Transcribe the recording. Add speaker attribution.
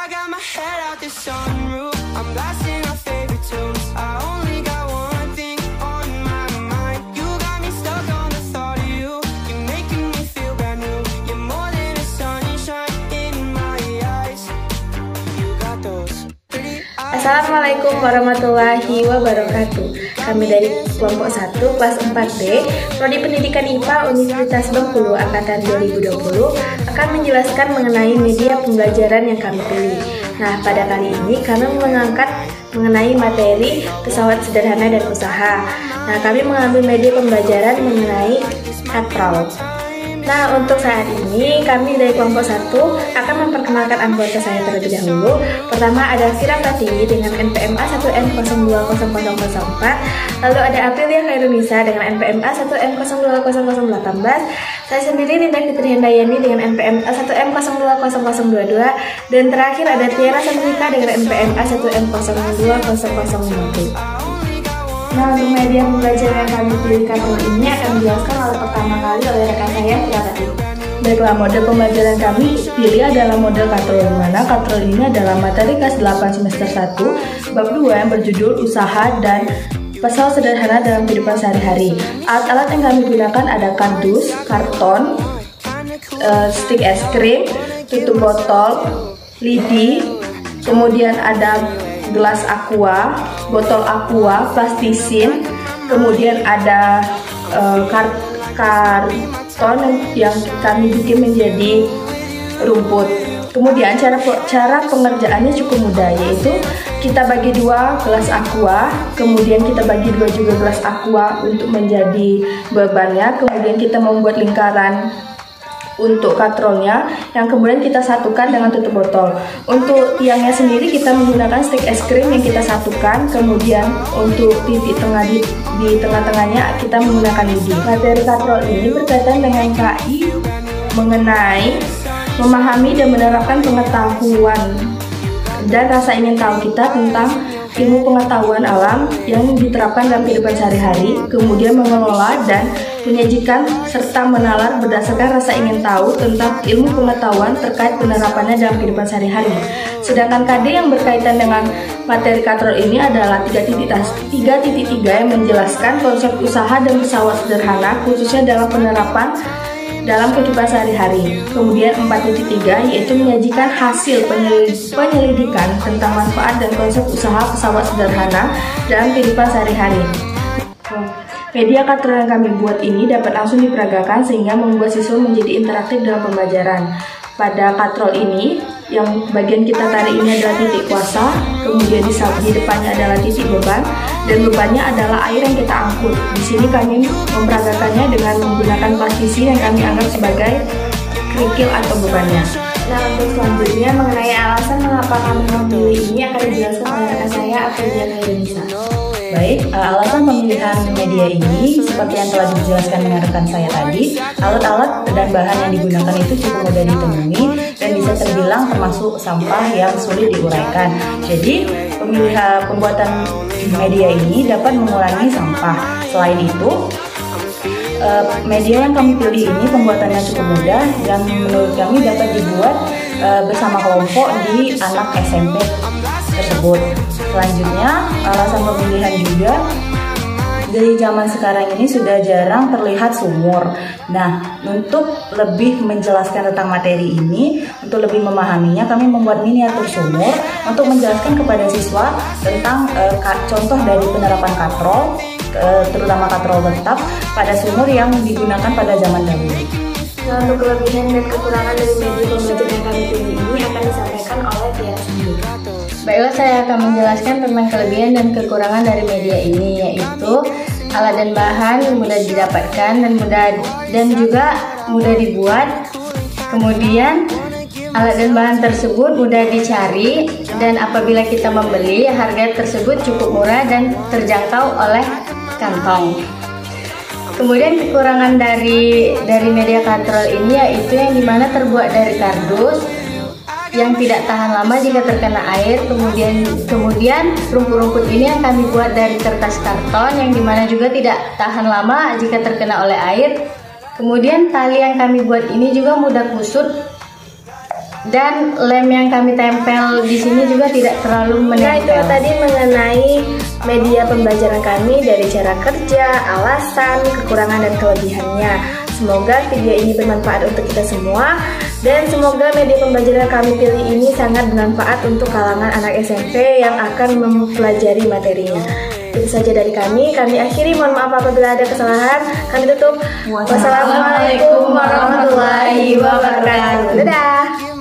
Speaker 1: I got my head out the sunroof, I'm blasting our favorite tunes. I only got one thing on my mind. You got me stuck on the thought of you. You're making me feel brand new. You're more than a sunshine in my eyes. You got those pretty eyes.
Speaker 2: Assalamualaikum warahmatullahi wabarakatuh. Kami dari kelompok 1 kelas 4B Prodi Pendidikan IPA Universitas Bengkulu angkatan 2020 akan menjelaskan mengenai media pembelajaran yang kami pilih. Nah, pada kali ini kami mengangkat mengenai materi pesawat sederhana dan usaha. Nah, kami mengambil media pembelajaran mengenai katrol. Nah, untuk saat ini kami dari kelompok 1 akan memperkenalkan anggota saya terlebih dahulu. Pertama ada Fira Pratiwi dengan NPMA 1M020004. Lalu ada Aprilia Khairunisa dengan NPMA 1M020018. Saya sendiri Linda Fitri Hendayani dengan NPMA 1M020022. Dan terakhir ada Tiara Sandrika dengan NPMA 1M020050. Nah, untuk media pembelajaran yang kami pilih katrol ini akan dijelaskan oleh pertama kali oleh rekan saya, Tiara.
Speaker 3: Baiklah, model pembelajaran kami pilih adalah model katrol, di mana katrol ini adalah materi kelas 8 semester 1, bab 2 yang berjudul usaha dan pesawat sederhana dalam kehidupan sehari-hari. Alat-alat yang kami gunakan ada kardus, karton, stik es krim, tutup botol, lidi, kemudian ada gelas aqua, botol aqua, plastisin, kemudian ada karton yang kami bikin menjadi rumput. Kemudian cara pengerjaannya cukup mudah, yaitu kita bagi dua gelas aqua, kemudian kita bagi dua juga gelas aqua untuk menjadi bebannya, kemudian kita membuat lingkaran untuk katrolnya yang kemudian kita satukan dengan tutup botol. Untuk tiangnya sendiri kita menggunakan stik es krim yang kita satukan, kemudian untuk titik tengah di tengah-tengahnya kita menggunakan lidi. Materi katrol ini berkaitan dengan KI mengenai memahami dan menerapkan pengetahuan dan rasa ingin tahu kita tentang ilmu pengetahuan alam yang diterapkan dalam kehidupan sehari-hari, kemudian mengelola dan menyajikan serta menalar berdasarkan rasa ingin tahu tentang ilmu pengetahuan terkait penerapannya dalam kehidupan sehari-hari. Sedangkan KD yang berkaitan dengan materi katrol ini adalah 3.3 yang menjelaskan konsep usaha dan pesawat sederhana khususnya dalam penerapan dalam kehidupan sehari-hari. Kemudian 4.3 yaitu menyajikan hasil penyelidikan tentang manfaat dan konsep usaha pesawat sederhana dalam kehidupan sehari-hari. Media katrol yang kami buat ini dapat langsung diperagakan sehingga membuat siswa menjadi interaktif dalam pembelajaran. Pada katrol ini, yang bagian kita tarik ini adalah titik kuasa, kemudian di depannya adalah titik beban, dan bebannya adalah air yang kita angkut. Di sini kami memperagakannya dengan menggunakan plastisin yang kami anggap sebagai kerikil atau bebannya.
Speaker 2: Nah, untuk selanjutnya mengenai alasan mengapa kami memilih ini akan dijelaskan oleh rekan saya, Aprilia Khairunisa.
Speaker 3: Baik, alasan pemilihan media ini seperti yang telah dijelaskan dengan rekan saya tadi, alat-alat dan bahan yang digunakan itu cukup mudah ditemui dan bisa terbilang termasuk sampah yang sulit diuraikan. Jadi, pembuatan media ini dapat mengurangi sampah. Selain itu, media yang kami pilih ini pembuatannya cukup mudah dan menurut kami dapat dibuat bersama kelompok di anak SMP tersebut. Selanjutnya, alasan pemilihan juga dari zaman sekarang ini sudah jarang terlihat sumur. Nah, untuk lebih menjelaskan tentang materi ini, untuk lebih memahaminya, kami membuat miniatur sumur untuk menjelaskan kepada siswa tentang contoh dari penerapan katrol, terutama katrol tetap pada sumur yang digunakan pada zaman dahulu.
Speaker 2: Nah, untuk kelebihan dan kekurangan dari media pembelajaran yang kami pilih ini akan disampaikan oleh Tiara sendiri.
Speaker 3: Baiklah, saya akan menjelaskan tentang kelebihan dan kekurangan dari media ini, yaitu alat dan bahan mudah didapatkan dan juga mudah dibuat. Kemudian alat dan bahan tersebut mudah dicari dan apabila kita membeli, harga tersebut cukup murah dan terjangkau oleh kantong. Kemudian kekurangan dari media katrol ini yaitu yang dimana terbuat dari kardus yang tidak tahan lama jika terkena air. Kemudian rumput-rumput ini yang kami buat dari kertas karton yang dimana juga tidak tahan lama jika terkena oleh air. Kemudian tali yang kami buat ini juga mudah kusut
Speaker 4: Dan lem yang kami tempel di sini juga tidak terlalu
Speaker 2: Nah, itu
Speaker 4: menempel.
Speaker 2: tadi mengenai media pembelajaran kami dari cara kerja, alasan, kekurangan dan kelebihannya. Semoga video ini bermanfaat untuk kita semua dan semoga media pembelajaran kami pilih ini sangat bermanfaat untuk kalangan anak SMP yang akan mempelajari materinya. Itu saja dari kami akhiri. Mohon maaf apabila ada kesalahan. Kami tutup. Wassalamualaikum warahmatullahi wabarakatuh. Dadah.